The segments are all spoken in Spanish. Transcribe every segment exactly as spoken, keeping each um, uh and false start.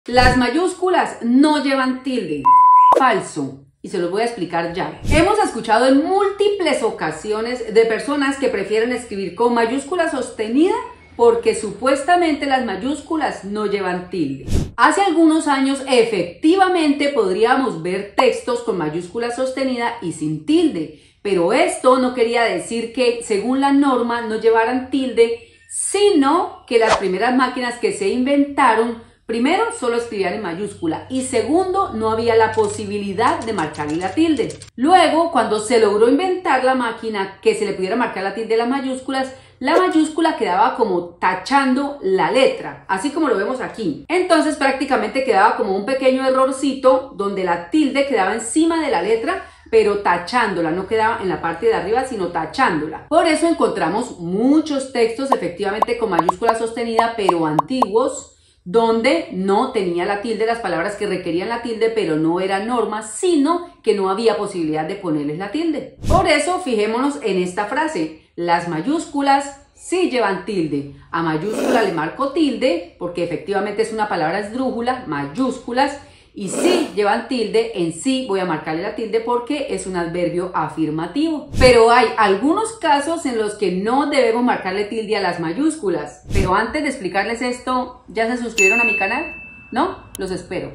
Las mayúsculas no llevan tilde. Falso. Y se los voy a explicar ya. Hemos escuchado en múltiples ocasiones de personas que prefieren escribir con mayúscula sostenida porque supuestamente las mayúsculas no llevan tilde. Hace algunos años efectivamente podríamos ver textos con mayúscula sostenida y sin tilde, pero esto no quería decir que según la norma no llevaran tilde, sino que las primeras máquinas que se inventaron, primero, solo escribían en mayúscula y segundo, no había la posibilidad de marcarle la tilde. Luego, cuando se logró inventar la máquina que se le pudiera marcar la tilde a las mayúsculas, la mayúscula quedaba como tachando la letra, así como lo vemos aquí. Entonces prácticamente quedaba como un pequeño errorcito donde la tilde quedaba encima de la letra, pero tachándola, no quedaba en la parte de arriba, sino tachándola. Por eso encontramos muchos textos efectivamente con mayúscula sostenida, pero antiguos, donde no tenía la tilde, las palabras que requerían la tilde, pero no era norma, sino que no había posibilidad de ponerles la tilde. Por eso, fijémonos en esta frase, las mayúsculas sí llevan tilde. A mayúscula le marco tilde, porque efectivamente es una palabra esdrújula, mayúsculas, y sí llevan tilde, en sí voy a marcarle la tilde porque es un adverbio afirmativo. Pero hay algunos casos en los que no debemos marcarle tilde a las mayúsculas. Pero antes de explicarles esto, ¿ya se suscribieron a mi canal? ¿No? Los espero.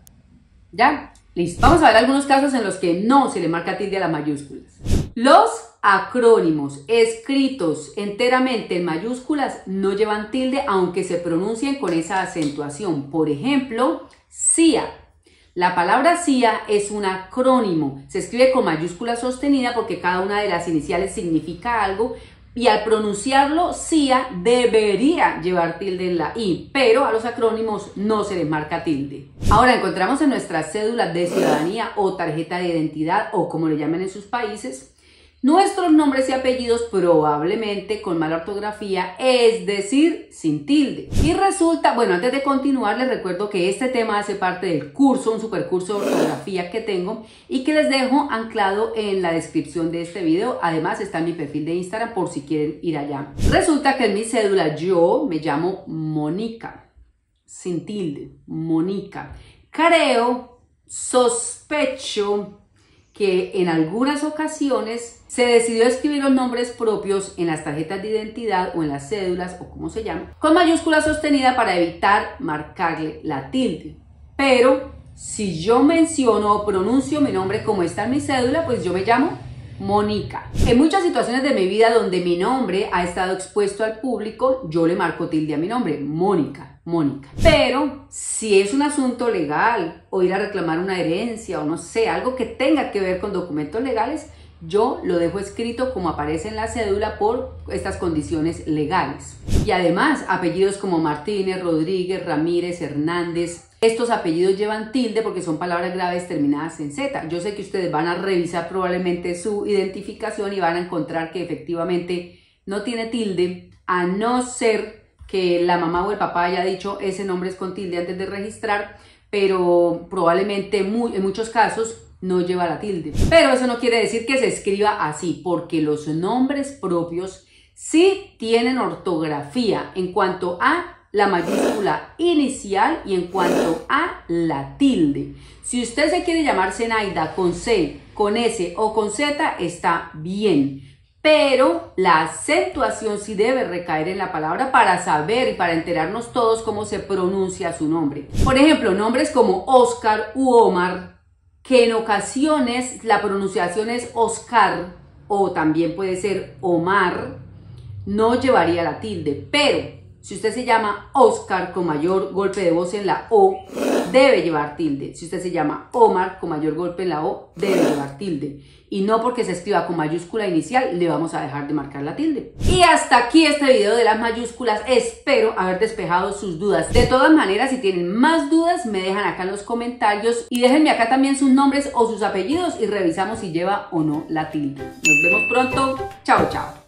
¿Ya? Listo. Vamos a ver algunos casos en los que no se le marca tilde a las mayúsculas. Los acrónimos escritos enteramente en mayúsculas no llevan tilde aunque se pronuncien con esa acentuación. Por ejemplo, C I A. La palabra C I A es un acrónimo. Se escribe con mayúscula sostenida porque cada una de las iniciales significa algo y al pronunciarlo C I A debería llevar tilde en la I, pero a los acrónimos no se les marca tilde. Ahora encontramos en nuestras cédulas de ciudadanía o tarjeta de identidad o como le llaman en sus países, nuestros nombres y apellidos probablemente con mala ortografía, es decir, sin tilde. Y resulta, bueno, antes de continuar les recuerdo que este tema hace parte del curso, un supercurso de ortografía que tengo y que les dejo anclado en la descripción de este video. Además está en mi perfil de Instagram por si quieren ir allá. Resulta que en mi cédula yo me llamo Mónica, sin tilde, Mónica. Creo, sospecho que en algunas ocasiones se decidió escribir los nombres propios en las tarjetas de identidad o en las cédulas o como se llama, con mayúscula sostenida para evitar marcarle la tilde. Pero si yo menciono o pronuncio mi nombre como está en mi cédula, pues yo me llamo Mónica. En muchas situaciones de mi vida donde mi nombre ha estado expuesto al público, yo le marco tilde a mi nombre, Mónica, Mónica. Pero si es un asunto legal o ir a reclamar una herencia o no sé, algo que tenga que ver con documentos legales, yo lo dejo escrito como aparece en la cédula por estas condiciones legales. Y además, apellidos como Martínez, Rodríguez, Ramírez, Hernández, estos apellidos llevan tilde porque son palabras graves terminadas en Z. Yo sé que ustedes van a revisar probablemente su identificación y van a encontrar que efectivamente no tiene tilde, a no ser que la mamá o el papá haya dicho ese nombre es con tilde antes de registrar, pero probablemente muy, en muchos casos no lleva la tilde. Pero eso no quiere decir que se escriba así, porque los nombres propios sí tienen ortografía en cuanto a la mayúscula inicial y en cuanto a la tilde. Si usted se quiere llamar Zenaida con C, con S o con Z, está bien. Pero la acentuación sí debe recaer en la palabra para saber y para enterarnos todos cómo se pronuncia su nombre. Por ejemplo, nombres como Oscar u Omar, que en ocasiones la pronunciación es Oscar o también puede ser Omar, no llevaría la tilde, pero si usted se llama Oscar con mayor golpe de voz en la O, debe llevar tilde. Si usted se llama Omar con mayor golpe en la O, debe llevar tilde. Y no porque se escriba con mayúscula inicial, le vamos a dejar de marcar la tilde. Y hasta aquí este video de las mayúsculas. Espero haber despejado sus dudas. De todas maneras, si tienen más dudas, me dejan acá en los comentarios. Y déjenme acá también sus nombres o sus apellidos y revisamos si lleva o no la tilde. Nos vemos pronto. Chao, chao.